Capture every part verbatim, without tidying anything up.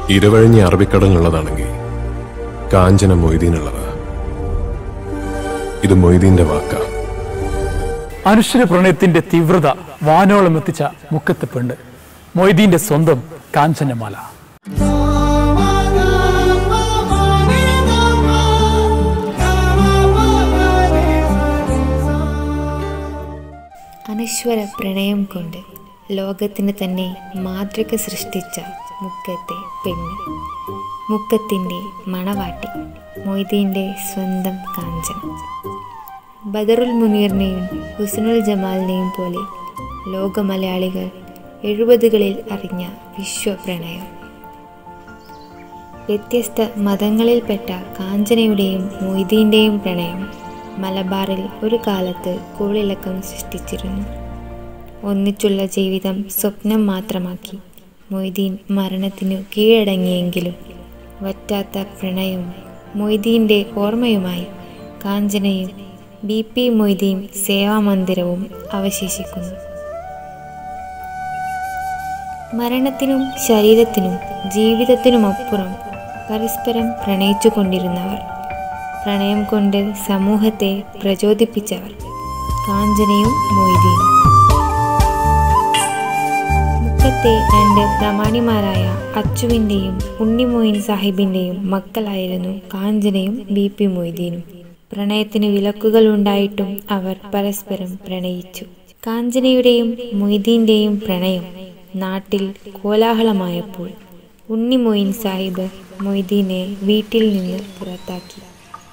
ഇരവഴിഞ്ഞ അറബിക്കടലുള്ളതാണെങ്കിൽ കാഞ്ചന മൊയ്തീനുള്ളതാ. ഇത് മൊയ്തീന്റെ വാക്കാ. അനുശ്വര പ്രണയത്തിന്റെ തീവ്രത വാനോളം എത്തിച്ച മുക്കത്തെ പെണ്ണ് മൊയ്തീന്റെ സ്വന്തം കാഞ്ചനമാല. അനശ്വര പ്രണയം കൊണ്ട് ലോകത്തിന് തന്നെ മാതൃക സൃഷ്ടിച്ച മുക്കത്തെ പെണ്ണ്, മുക്കത്തിൻ്റെ മണവാട്ടി, മൊയ്തീൻ്റെ സ്വന്തം കാഞ്ചന. ബദറുൽ മുനീറിനെയും ഹുസ്നുൽ ജമാലിനെയും പോലെ ലോക മലയാളികൾ എഴുപതുകളിൽ അറിഞ്ഞ വിശ്വപ്രണയം. വ്യത്യസ്ത മതങ്ങളിൽപ്പെട്ട കാഞ്ചനയുടെയും മൊയ്തീൻ്റെയും പ്രണയം മലബാറിൽ ഒരു കാലത്ത് കോളിളക്കം സൃഷ്ടിച്ചിരുന്നു. ഒന്നിച്ചുള്ള ജീവിതം സ്വപ്നം മാത്രമാക്കി മൊയ്തീൻ മരണത്തിനു കീഴടങ്ങിയെങ്കിലും വറ്റാത്ത പ്രണയവും മൊയ്തീൻ്റെ ഓർമ്മയുമായി കാഞ്ചനയും ബി പി മൊയ്തീൻ സേവാമന്ദിരവും അവശേഷിക്കുന്നു. മരണത്തിനും ശരീരത്തിനും ജീവിതത്തിനുമപ്പുറം പരസ്പരം പ്രണയിച്ചു കൊണ്ടിരുന്നവർ, പ്രണയം കൊണ്ട് സമൂഹത്തെ പ്രചോദിപ്പിച്ചവർ, കാഞ്ചനയും മൊയ്തീനും. മുക്കത്തെ രണ്ട് പ്രമാണിമാരായ അച്ചുവിൻ്റെയും ഉണ്ണിമൊയിൻ സാഹിബിൻ്റെയും മക്കളായിരുന്നു കാഞ്ചനയും ബി പി മൊയ്തീനും. പ്രണയത്തിന് വിലക്കുകൾ ഉണ്ടായിട്ടും അവർ പരസ്പരം പ്രണയിച്ചു. കാഞ്ചനയുടെയും മൊയ്തീൻ്റെയും പ്രണയം നാട്ടിൽ കോലാഹലമായപ്പോൾ ഉണ്ണിമൊയിൻ സാഹിബ് മൊയ്തീനെ വീട്ടിൽ നിന്ന് പുറത്താക്കി.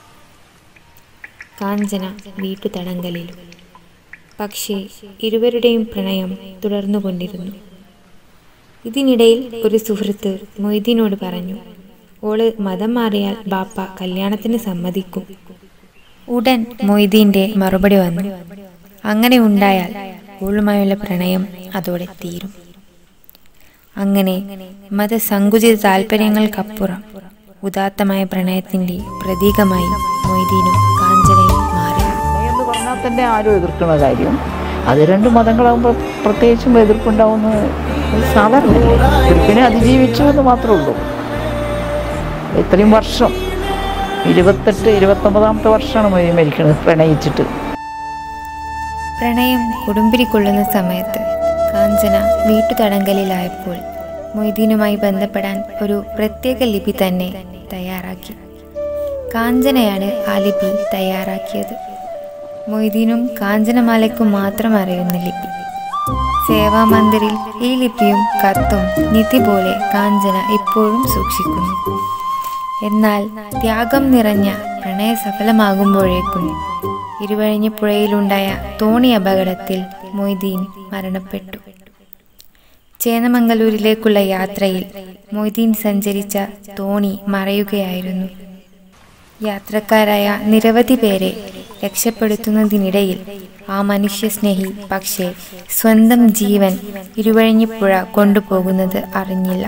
കാഞ്ചന വീട്ടുതടങ്കലിലും. പക്ഷേ ഇരുവരുടെയും പ്രണയം തുടർന്നുകൊണ്ടിരുന്നു. ഇതിനിടയിൽ ഒരു സുഹൃത്ത് മൊയ്തീനോട് പറഞ്ഞു, ഓള് മതം മാറിയാൽ ബാപ്പ കല്യാണത്തിന് സമ്മതിക്കും. ഉടൻ മൊയ്തീൻ്റെ മറുപടി വന്നു, അങ്ങനെ ഉണ്ടായാൽ ഓളുമായുള്ള പ്രണയം അതോടെ തീരും. അങ്ങനെ മതസങ്കുചിത താല്പര്യങ്ങൾക്കപ്പുറം ഉദാത്തമായ പ്രണയത്തിൻ്റെ പ്രതീകമായി മൊയ്തീനും കാഞ്ചനയും മാറി. എന്ന് പറഞ്ഞാൽ തന്നെ ആരും എതിർക്കുന്ന കാര്യം, അത് രണ്ട് മതങ്ങളാകുമ്പോൾ പ്രത്യേകിച്ചും എതിർപ്പുണ്ടാവുന്ന സാധാരണയല്ലേ. എതിർപ്പിനെ അതിജീവിച്ചു എന്ന് മാത്രമേ ഉള്ളൂ. ഇത്രയും വർഷം, ഇരുപത്തെട്ട് ഇരുപത്തൊമ്പതാമത്തെ വർഷമാണ് മൊയ്തീൻ മരിക്കുന്നത് പ്രണയിച്ചിട്ട്. പ്രണയം കൊടുമ്പിരി കൊള്ളുന്ന സമയത്ത് കാഞ്ചന വീട്ടുതടങ്കലിലായപ്പോൾ മൊയ്തീനുമായി ബന്ധപ്പെടാൻ ഒരു പ്രത്യേക ലിപി തന്നെ തയ്യാറാക്കി. കാഞ്ചനയാണ് ആ ലിപി തയ്യാറാക്കിയത്. മൊയ്തീനും കാഞ്ചനമാലയ്ക്കും മാത്രം അറിയുന്ന ലിപി. സേവാമന്ദിറിൽ ഈ ലിപിയും കത്തും നിധി പോലെ കാഞ്ചന ഇപ്പോഴും സൂക്ഷിക്കുന്നു. എന്നാൽ ത്യാഗം നിറഞ്ഞ പ്രണയ സഫലമാകുമ്പോഴേക്കും ഇരുവഴിഞ്ഞപ്പുഴയിലുണ്ടായ തോണി അപകടത്തിൽ മൊയ്തീൻ മരണപ്പെട്ടു. ചേന്നമംഗലൂരിലേക്കുള്ള യാത്രയിൽ മൊയ്തീൻ സഞ്ചരിച്ച തോണി മറയുകയായിരുന്നു. യാത്രക്കാരായ നിരവധി പേരെ രക്ഷപ്പെടുത്തുന്നതിനിടയിൽ ആ മനുഷ്യസ്നേഹി പക്ഷേ സ്വന്തം ജീവൻ ഇരുവഴിഞ്ഞപ്പുഴ കൊണ്ടുപോകുന്നത് അറിഞ്ഞില്ല.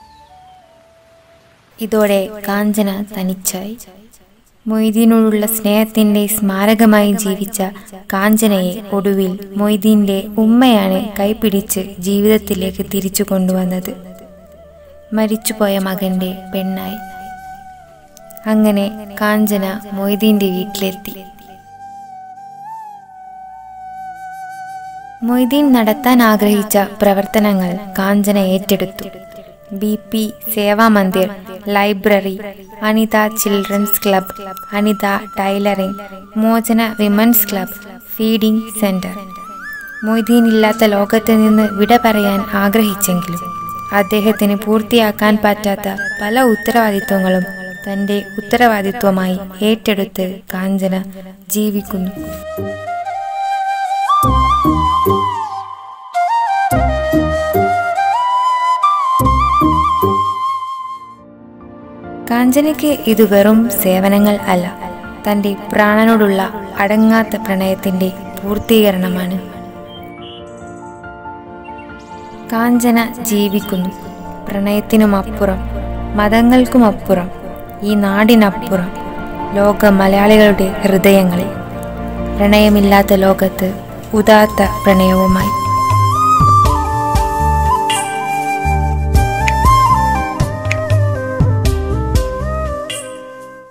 ഇതോടെ കാഞ്ചന തനിച്ചായി. മൊയ്തീനോടുള്ള സ്നേഹത്തിൻ്റെ സ്മാരകമായി ജീവിച്ച കാഞ്ചനയെ ഒടുവിൽ മൊയ്തീൻ്റെ ഉമ്മയാണ് കൈപിടിച്ച് ജീവിതത്തിലേക്ക് തിരിച്ചു കൊണ്ടുവന്നത്, മരിച്ചുപോയ മകൻ്റെ പെണ്ണായി. അങ്ങനെ കാഞ്ചന മൊയ്തീൻ്റെ വീട്ടിലെത്തി. മൊയ്തീൻ നടത്താൻ ആഗ്രഹിച്ച പ്രവർത്തനങ്ങൾ കാഞ്ചന ഏറ്റെടുത്തു. B P Sevamandir, library, Anitha children's club, Anitha tailoring, Mochana women's club, feeding centre. Moideen ഇല്ലാത്ത ലോകത്ത് നിന്ന് വിട പറയാൻ ആഗ്രഹിച്ചെങ്കിലും അദ്ദേഹത്തിന് പൂർത്തിയാക്കാൻ പറ്റാത്ത പല ഉത്തരവാദിത്വങ്ങളും തൻ്റെ ഉത്തരവാദിത്വമായി ഏറ്റെടുത്ത് കാഞ്ചന ജീവിക്കുന്നു. കാഞ്ചനയ്ക്ക് ഇത് വെറും സേവനങ്ങൾ അല്ല, തൻ്റെ പ്രാണനോടുള്ള അടങ്ങാത്ത പ്രണയത്തിൻ്റെ പൂർത്തീകരണമാണ്. കാഞ്ചന ജീവിക്കുന്നു. പ്രണയത്തിനുമപ്പുറം, മതങ്ങൾക്കുമപ്പുറം, ഈ നാടിനപ്പുറം, ലോക മലയാളികളുടെ ഹൃദയങ്ങളിൽ. പ്രണയമില്ലാത്ത ലോകത്ത് ഉദാത്ത പ്രണയവുമായി.